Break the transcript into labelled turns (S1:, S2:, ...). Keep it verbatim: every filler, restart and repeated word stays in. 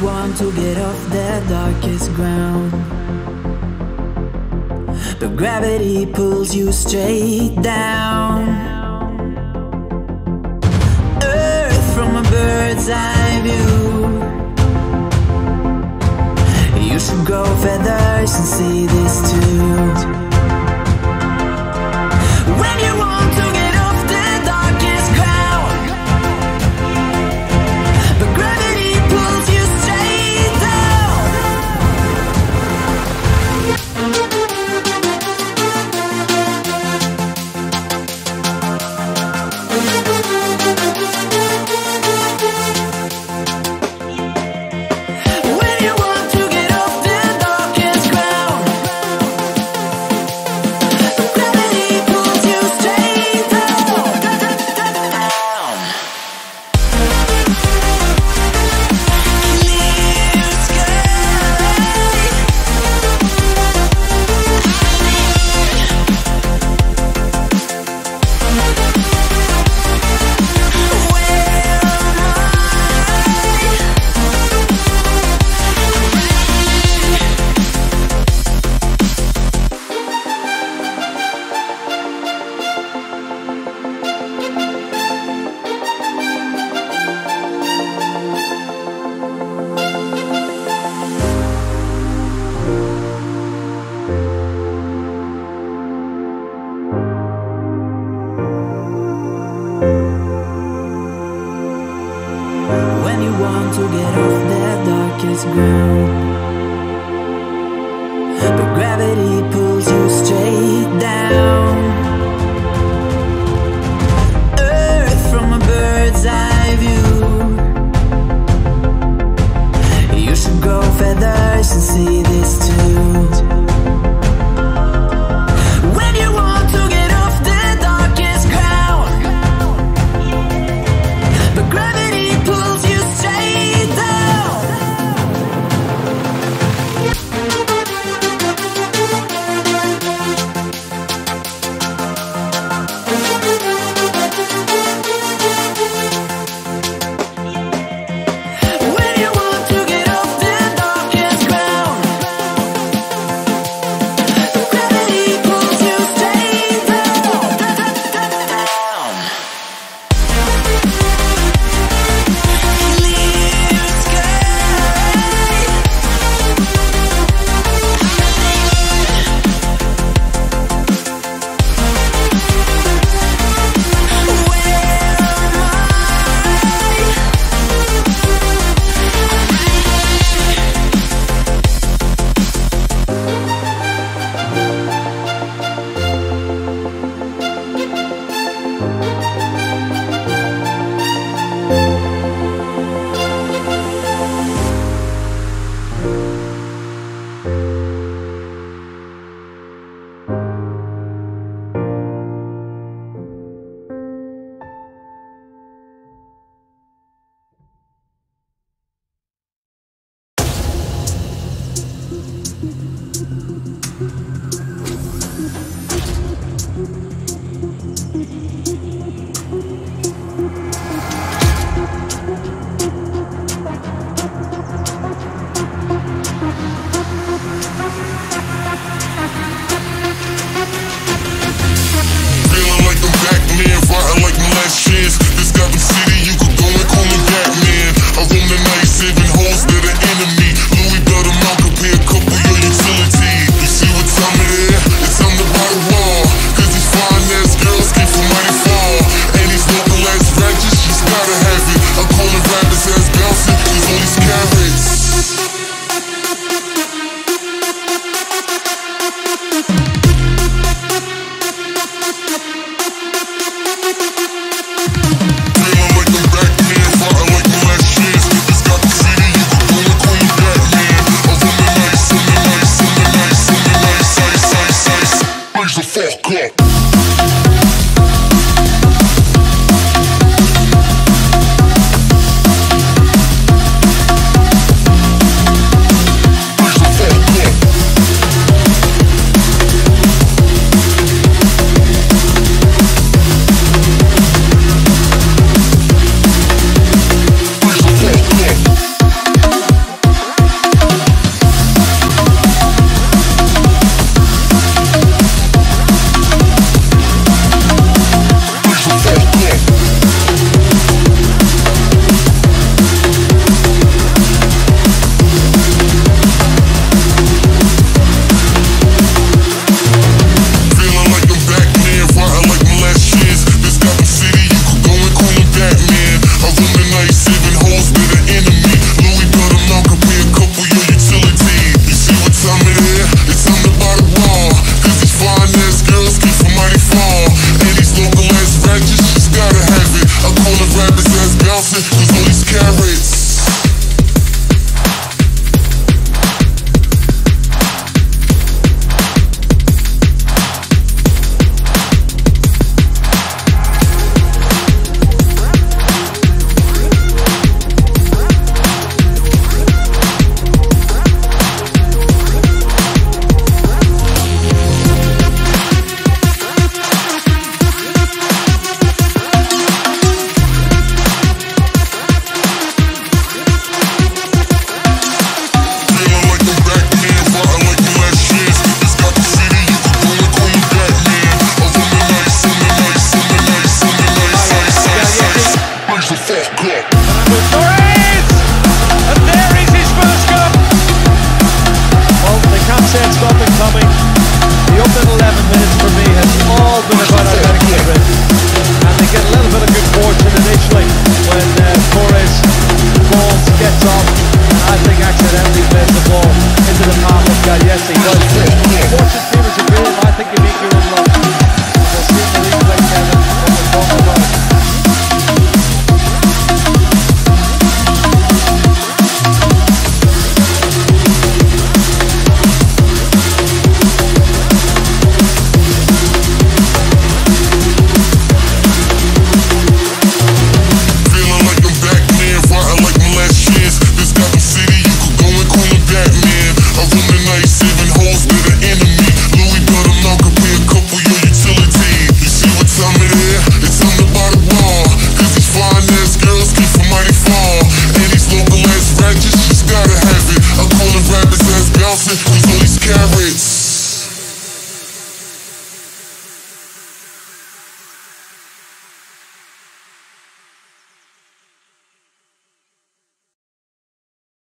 S1: want to get off the darkest ground, but gravity pulls you straight down. Earth from a bird's eye view. You should grow feathers and see this too. When you want to get off the darkest ground, but gravity pulls you straight down. When you want to get off the darkest ground, but gravity pulls you straight down. Clear sky. When you want to get off the darkest ground, but gravity pulls you straight down. Earth from a bird's eye view. You should grow feathers and see this too. When you want to get off the darkest ground, but gravity pulls you straight down. When you want to get off the darkest ground, but gravity pulls you straight down. Clear sky.
S2: Feeling like I'm Batman, riding like my last chance. This Gotham City, you could go and call me Batman. I roam the night, saving hoes that are enemy. Louis belt them out, compare a couple your utility. You see what time it is? It's time to buy the wall. Cause these fine ass girls came from mighty far. And these local ass ratchets just gotta have it. I'm calling rappers ass bouncing, cause all these carrots. Feeling like I'm Batman, riding like my last chance. This Gotham City, you could go and call me Batman. I roam the night, on the night, on the night, on the night, ice, ice, ice, ice. Blaze the fuck up.